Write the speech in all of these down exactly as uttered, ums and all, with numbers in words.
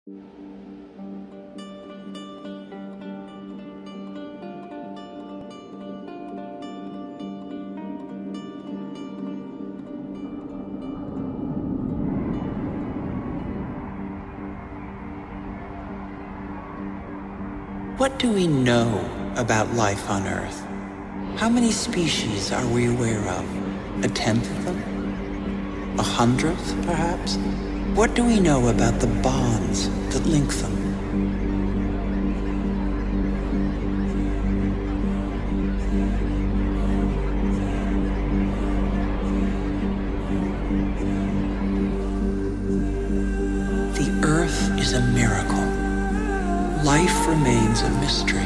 What do we know about life on Earth? How many species are we aware of? A tenth of them? A hundredth, perhaps? What do we know about the bonds that link them? The Earth is a miracle. Life remains a mystery.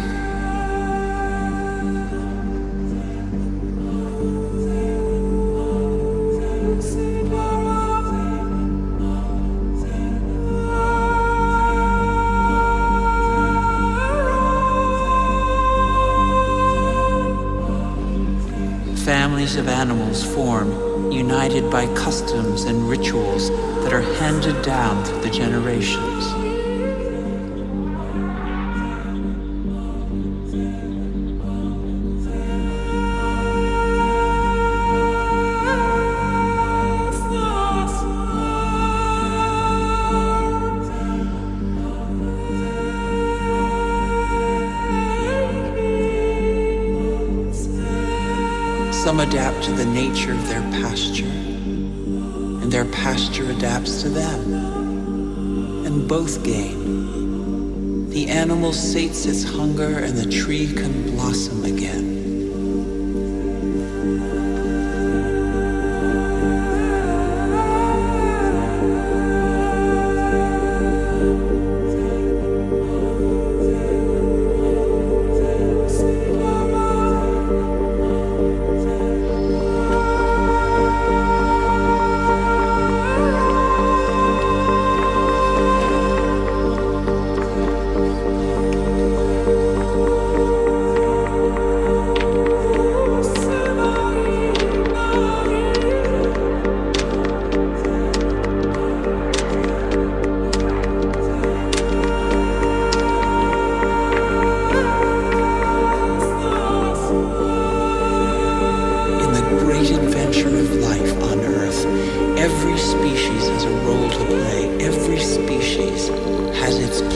Families of animals form, united by customs and rituals that are handed down through the generations. Some adapt to the nature of their pasture, and their pasture adapts to them, and both gain. The animal sates its hunger, and the tree can blossom again. Every species has a role to play. Every species has its